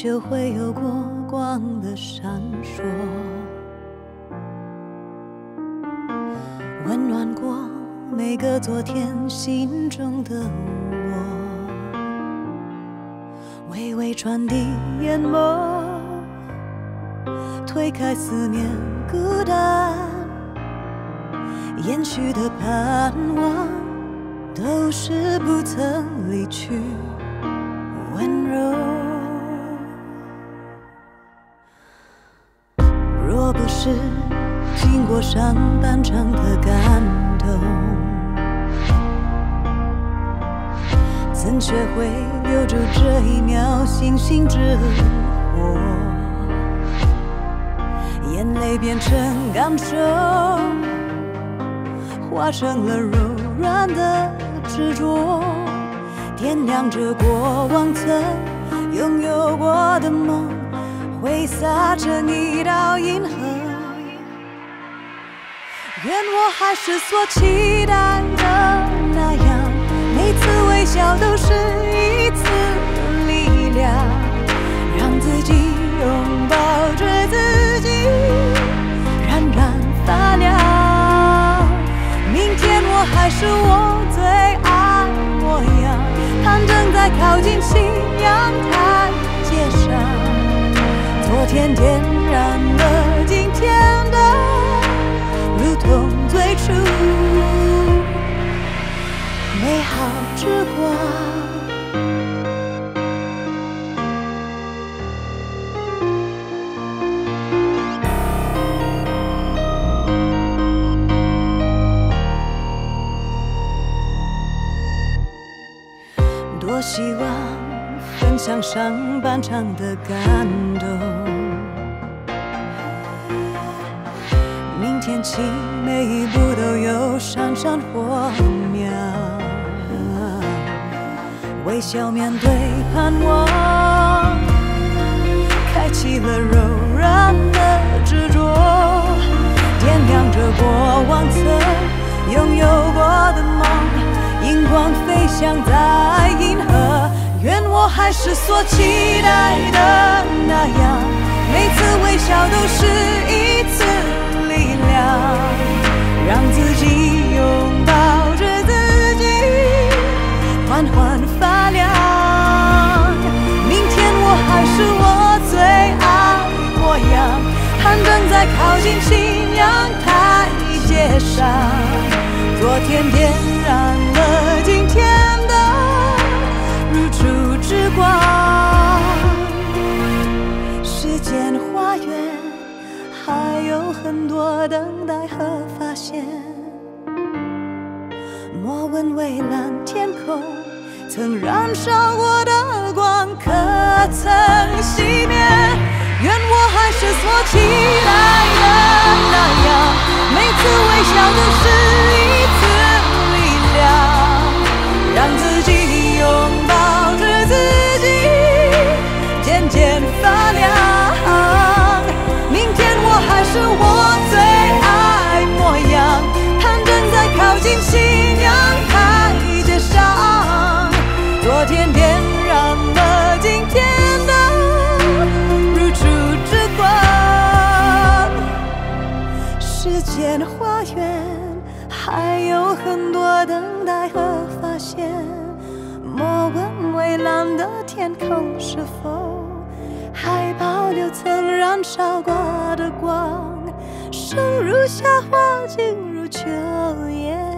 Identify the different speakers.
Speaker 1: 就会有过光的闪烁，温暖过每个昨天心中的我，微微传递眼眸，推开思念孤单，延续的盼望都是不曾离去温柔。若不是经过上半场的感动，怎学会留住这一秒星星之火？眼泪变成感受，化成了柔软的执着，点亮着过往曾拥有过的梦，挥洒成一道银河。愿我还是所期待的那样，每次微笑都是一次力量，让自己拥抱着自己，冉冉发亮。明天我还是我最爱模样，攀登在靠近夕阳台阶上，昨天点燃了今天的，如同最初美好之光。多希望分享上半场的感动，明天起每一步都有闪闪火苗，微笑面对盼望，开启了柔软的执着，点亮着过往曾拥有过的梦，荧光飞翔在银河。愿我还是所期待的那样，每次微笑都是一次力量，让自己拥抱着自己，缓缓发亮。明天我还是我最爱模样，攀登在靠近夕阳台阶上，昨天点燃了今天的日出之光。时间花园还有很多等待和发现，莫问蔚蓝天空曾燃烧过的光可曾熄灭。愿我还是所期待的那样，每次微笑都是一次力量，让自己拥抱着自己，渐渐发亮。明天我还是我最爱模样，攀登在靠近夕阳台阶上，昨天点燃了今天的日出之光。时间花园还有很多等待和发现，莫问蔚蓝的天空是否还保留曾燃烧过的光，生如夏花，静如秋叶。